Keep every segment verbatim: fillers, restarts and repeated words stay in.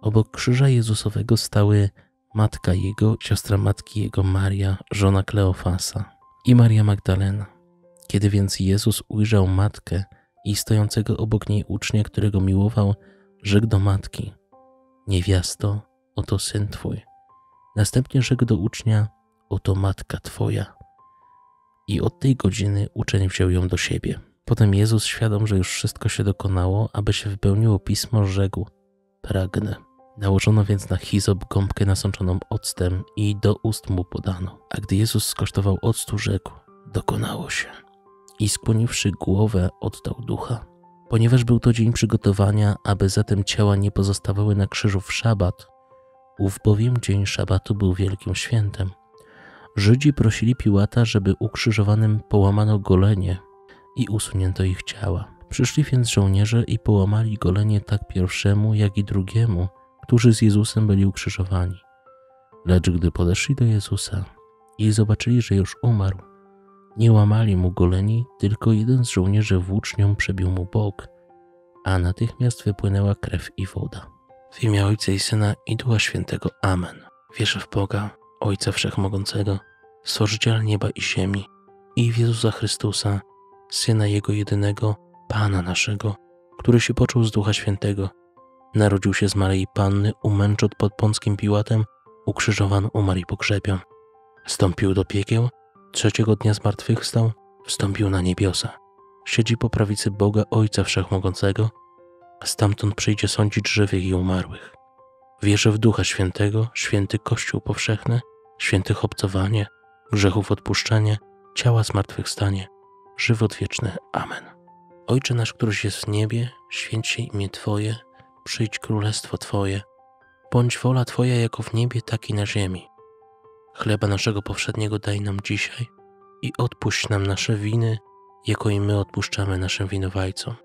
Obok krzyża Jezusowego stały matka Jego, siostra matki Jego Maria, żona Kleofasa i Maria Magdalena. Kiedy więc Jezus ujrzał matkę i stojącego obok niej ucznia, którego miłował, rzekł do matki: niewiasto, oto syn twój. Następnie rzekł do ucznia: oto matka twoja. I od tej godziny uczeń wziął ją do siebie. Potem Jezus, świadom, że już wszystko się dokonało, aby się wypełniło pismo, rzekł: pragnę. Nałożono więc na hizop gąbkę nasączoną octem i do ust mu podano. A gdy Jezus skosztował octu, rzekł: dokonało się. I skłoniwszy głowę, oddał ducha. Ponieważ był to dzień przygotowania, aby zatem ciała nie pozostawały na krzyżu w szabat, ów bowiem dzień szabatu był wielkim świętem, Żydzi prosili Piłata, żeby ukrzyżowanym połamano golenie i usunięto ich ciała. Przyszli więc żołnierze i połamali golenie tak pierwszemu, jak i drugiemu, którzy z Jezusem byli ukrzyżowani. Lecz gdy podeszli do Jezusa i zobaczyli, że już umarł, nie łamali mu goleni, tylko jeden z żołnierzy włócznią przebił mu bok, a natychmiast wypłynęła krew i woda. W imię Ojca i Syna i Ducha Świętego. Amen. Wierzę w Boga, Ojca Wszechmogącego, Stworzyciela nieba i ziemi, i w Jezusa Chrystusa, Syna Jego jedynego, Pana naszego, który się począł z Ducha Świętego, narodził się z Maryi Panny, umęczon pod Pąckim Piłatem, ukrzyżowany, umarł i pogrzebion. Wstąpił do piekieł, trzeciego dnia zmartwychwstał, wstąpił na niebiosa. Siedzi po prawicy Boga Ojca Wszechmogącego, a stamtąd przyjdzie sądzić żywych i umarłych. Wierzę w Ducha Świętego, święty Kościół powszechny, świętych obcowanie, grzechów odpuszczenie, ciała zmartwychwstanie, żywot wieczny. Amen. Ojcze nasz, któryś jest w niebie, święć się imię Twoje, przyjdź królestwo Twoje, bądź wola Twoja jako w niebie, tak i na ziemi. Chleba naszego powszedniego daj nam dzisiaj i odpuść nam nasze winy, jako i my odpuszczamy naszym winowajcom.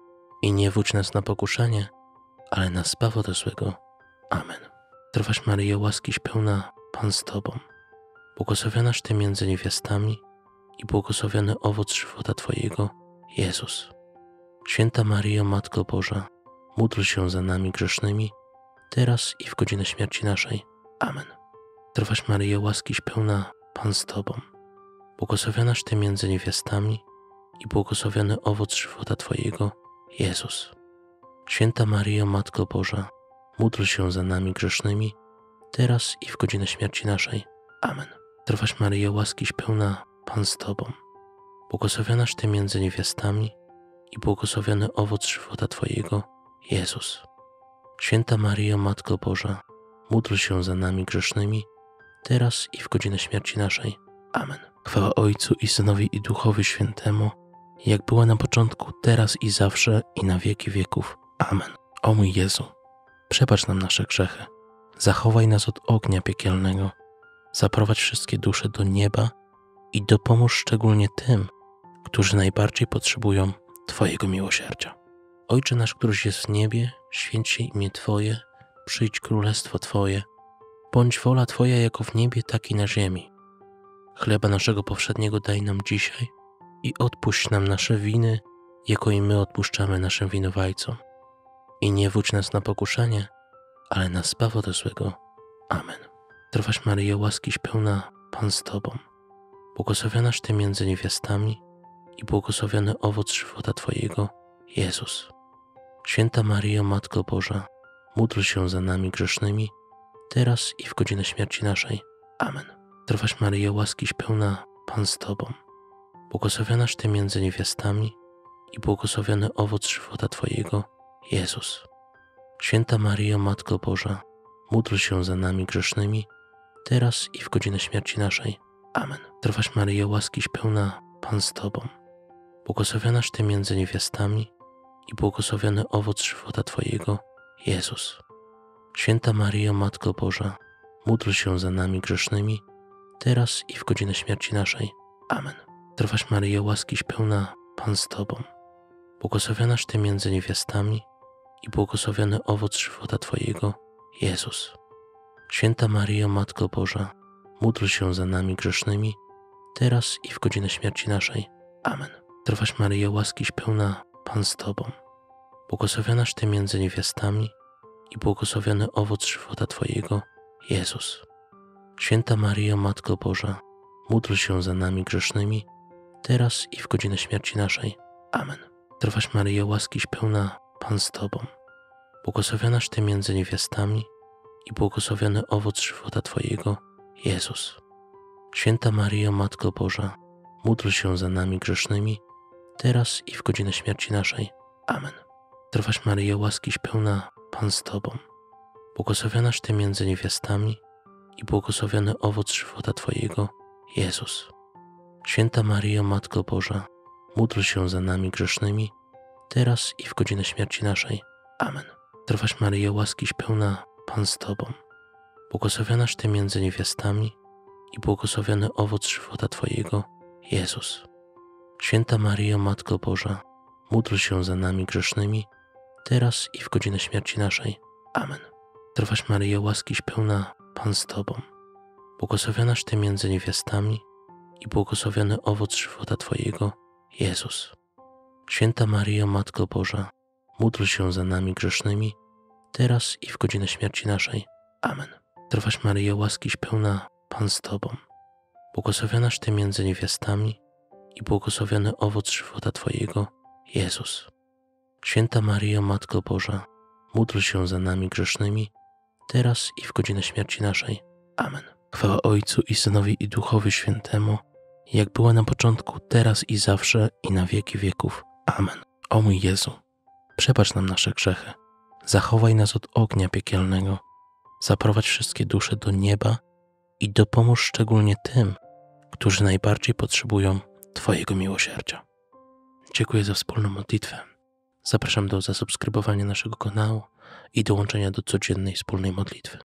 I nie wódź nas na pokuszenie, ale nas zbaw ode złego. Amen. Zdrowaś Maryjo, łaskiś pełna, Pan z Tobą, błogosławionaś Ty między niewiastami i błogosławiony owoc żywota Twojego, Jezus. Święta Maryjo, Matko Boża, módl się za nami grzesznymi, teraz i w godzinę śmierci naszej. Amen. Zdrowaś Maryjo, łaskiś pełna, Pan z Tobą, błogosławionaś Ty między niewiastami i błogosławiony owoc żywota Twojego, Jezus. Święta Maryjo, Matko Boża, módl się za nami grzesznymi, teraz i w godzinę śmierci naszej. Amen. Zdrowaś Maryjo, łaskiś pełna, Pan z Tobą, błogosławionaś Ty między niewiastami i błogosławiony owoc żywota Twojego, Jezus. Święta Maryjo, Matko Boża, módl się za nami grzesznymi, teraz i w godzinę śmierci naszej. Amen. Chwała Ojcu i Synowi i Duchowi Świętemu, jak była na początku, teraz i zawsze, i na wieki wieków. Amen. O mój Jezu, przebacz nam nasze grzechy, zachowaj nas od ognia piekielnego, zaprowadź wszystkie dusze do nieba i dopomóż szczególnie tym, którzy najbardziej potrzebują Twojego miłosierdzia. Ojcze nasz, któryś jest w niebie, święć się imię Twoje, przyjdź królestwo Twoje, bądź wola Twoja jako w niebie, tak i na ziemi. Chleba naszego powszedniego daj nam dzisiaj i odpuść nam nasze winy, jako i my odpuszczamy naszym winowajcom. I nie wódź nas na pokuszenie, ale nas zbaw ode złego. Amen. Zdrowaś Maryjo, łaskiś pełna, Pan z Tobą, błogosławionaś Ty między niewiastami i błogosławiony owoc żywota Twojego, Jezus. Święta Maryjo, Matko Boża, módl się za nami grzesznymi, teraz i w godzinę śmierci naszej. Amen. Zdrowaś Maryjo, łaskiś pełna, Pan z Tobą, błogosławionaś Ty między niewiastami i błogosławiony owoc żywota Twojego, Jezus. Święta Maryjo, Matko Boża, módl się za nami grzesznymi, teraz i w godzinę śmierci naszej. Amen. Zdrowaś Maryjo, łaskiś pełna, Pan z Tobą, błogosławionaś Ty między niewiastami i błogosławiony owoc żywota Twojego, Jezus. Święta Maryjo, Matko Boża, módl się za nami grzesznymi, teraz i w godzinę śmierci naszej. Amen. Zdrowaś Maryjo, łaskiś pełna, Pan z Tobą, błogosławionaś Ty między niewiastami i błogosławiony owoc żywota Twojego, Jezus. Święta Maryjo, Matko Boża, módl się za nami grzesznymi, teraz i w godzinę śmierci naszej. Amen. Zdrowaś Maryjo, łaskiś pełna, Pan z Tobą, błogosławionaś Ty między niewiastami i błogosławiony owoc żywota Twojego, Jezus. Święta Maryjo, Matko Boża, módl się za nami grzesznymi, teraz i w godzinę śmierci naszej. Amen. Zdrowaś Maryjo, łaskiś pełna, Pan z Tobą, błogosławionaś Ty między niewiastami i błogosławiony owoc żywota Twojego, Jezus. Święta Maryjo, Matko Boża, módl się za nami grzesznymi, teraz i w godzinę śmierci naszej. Amen. Zdrowaś Maryjo, łaskiś pełna, Pan z Tobą, błogosławionaś Ty między niewiastami i błogosławiony owoc żywota Twojego, Jezus. Święta Maryjo, Matko Boża, módl się za nami grzesznymi, teraz i w godzinę śmierci naszej. Amen. Zdrowaś Maryjo, łaskiś pełna, Pan z Tobą, błogosławionaś Ty między niewiastami i błogosławiony owoc żywota Twojego, Jezus. Święta Maryjo, Matko Boża, módl się za nami grzesznymi, teraz i w godzinę śmierci naszej. Amen. Zdrowaś Maryjo, łaskiś pełna, Pan z Tobą, błogosławionaś Ty między niewiastami i błogosławiony owoc żywota Twojego, Jezus. Święta Maryjo, Matko Boża, módl się za nami grzesznymi, teraz i w godzinę śmierci naszej. Amen. Zdrowaś Maryjo, łaskiś pełna, Pan z Tobą, błogosławionaś Ty między niewiastami i błogosławiony owoc żywota Twojego, Jezus. Święta Maryjo, Matko Boża, módl się za nami grzesznymi, teraz i w godzinę śmierci naszej. Amen. Chwała Ojcu i Synowi i Duchowi Świętemu, jak była na początku, teraz i zawsze, i na wieki wieków. Amen. O mój Jezu, przebacz nam nasze grzechy, zachowaj nas od ognia piekielnego, zaprowadź wszystkie dusze do nieba i dopomóż szczególnie tym, którzy najbardziej potrzebują Twojego miłosierdzia. Dziękuję za wspólną modlitwę. Zapraszam do zasubskrybowania naszego kanału i dołączenia do codziennej wspólnej modlitwy.